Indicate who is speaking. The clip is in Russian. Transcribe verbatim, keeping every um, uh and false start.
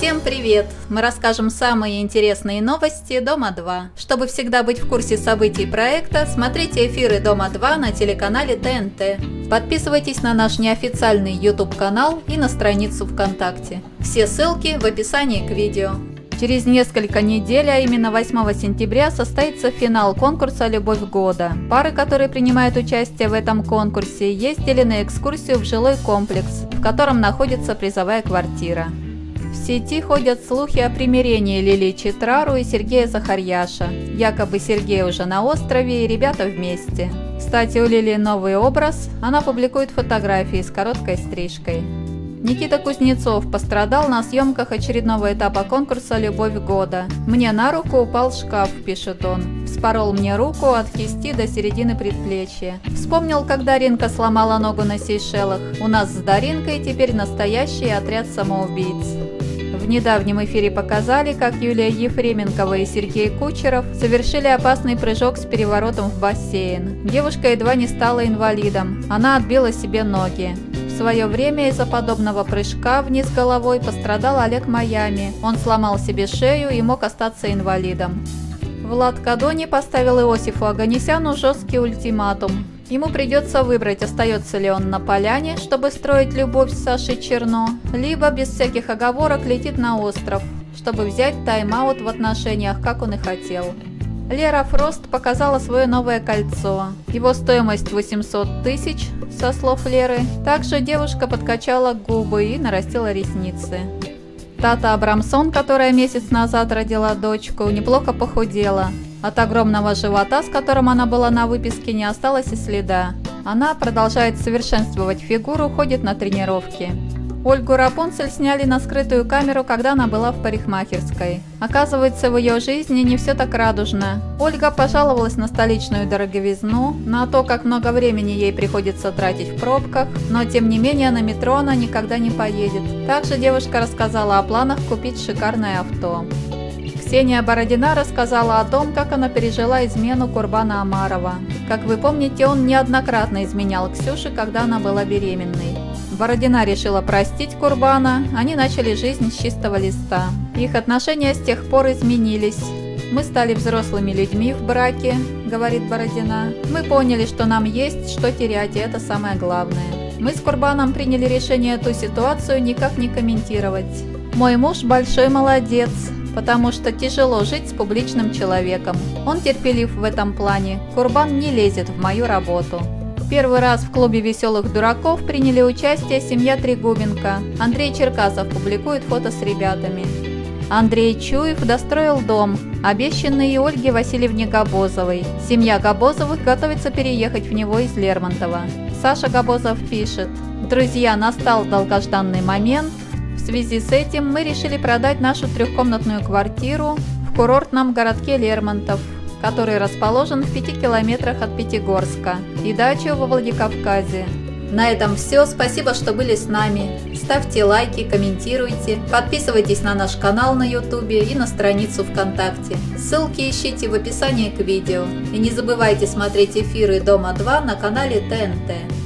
Speaker 1: Всем привет! Мы расскажем самые интересные новости Дома два. Чтобы всегда быть в курсе событий проекта, смотрите эфиры Дома два на телеканале Тэ Эн Тэ. Подписывайтесь на наш неофициальный ютуб канал и на страницу ВКонтакте. Все ссылки в описании к видео. Через несколько недель, а именно восьмого сентября, состоится финал конкурса «Любовь года». Пары, которые принимают участие в этом конкурсе, ездили на экскурсию в жилой комплекс, в котором находится призовая квартира. В сети ходят слухи о примирении Лилии Читрару и Сергея Захарьяша. Якобы Сергей уже на острове и ребята вместе. Кстати, у Лилии новый образ, она публикует фотографии с короткой стрижкой. Никита Кузнецов пострадал на съемках очередного этапа конкурса «Любовь года». «Мне на руку упал шкаф», – пишет он. «Вспорол мне руку от кисти до середины предплечья. Вспомнил, как Даринка сломала ногу на Сейшелах. У нас с Даринкой теперь настоящий отряд самоубийц». В недавнем эфире показали, как Юлия Ефременкова и Сергей Кучеров совершили опасный прыжок с переворотом в бассейн. Девушка едва не стала инвалидом, она отбила себе ноги. В свое время из-за подобного прыжка вниз головой пострадал Олег Майами. Он сломал себе шею и мог остаться инвалидом. Влад Кадони поставил Иосифу Оганесяну жесткий ультиматум. Ему придется выбрать, остается ли он на поляне, чтобы строить любовь с Сашей Черно, либо без всяких оговорок летит на остров, чтобы взять тайм-аут в отношениях, как он и хотел. Лера Фрост показала свое новое кольцо. Его стоимость восемьсот тысяч, со слов Леры. Также девушка подкачала губы и нарастила ресницы. Тата Абрамсон, которая месяц назад родила дочку, неплохо похудела. От огромного живота, с которым она была на выписке, не осталось и следа. Она продолжает совершенствовать фигуру, ходит на тренировки. Ольгу Рапунцель сняли на скрытую камеру, когда она была в парикмахерской. Оказывается, в ее жизни не все так радужно. Ольга пожаловалась на столичную дороговизну, на то, как много времени ей приходится тратить в пробках, но тем не менее на метро она никогда не поедет. Также девушка рассказала о планах купить шикарное авто. Ксения Бородина рассказала о том, как она пережила измену Курбана Омарова. Как вы помните, он неоднократно изменял Ксюше, когда она была беременной. Бородина решила простить Курбана, они начали жизнь с чистого листа. Их отношения с тех пор изменились. «Мы стали взрослыми людьми в браке», — говорит Бородина. «Мы поняли, что нам есть что терять, и это самое главное. Мы с Курбаном приняли решение эту ситуацию никак не комментировать. Мой муж большой молодец, потому что тяжело жить с публичным человеком. Он терпелив в этом плане. Курбан не лезет в мою работу». Первый раз в клубе веселых дураков приняли участие семья Трегубенко. Андрей Черкасов публикует фото с ребятами. Андрей Чуев достроил дом, обещанный Ольге Васильевне Габозовой. Семья Габозовых готовится переехать в него из Лермонтова. Саша Габозов пишет: «Друзья, настал долгожданный момент. В связи с этим мы решили продать нашу трехкомнатную квартиру в курортном городке Лермонтов, который расположен в пяти километрах от Пятигорска, и дачу во Владикавказе». На этом все. Спасибо, что были с нами. Ставьте лайки, комментируйте, подписывайтесь на наш канал на ютубе и на страницу ВКонтакте. Ссылки ищите в описании к видео. И не забывайте смотреть эфиры Дома два на канале Тэ Эн Тэ.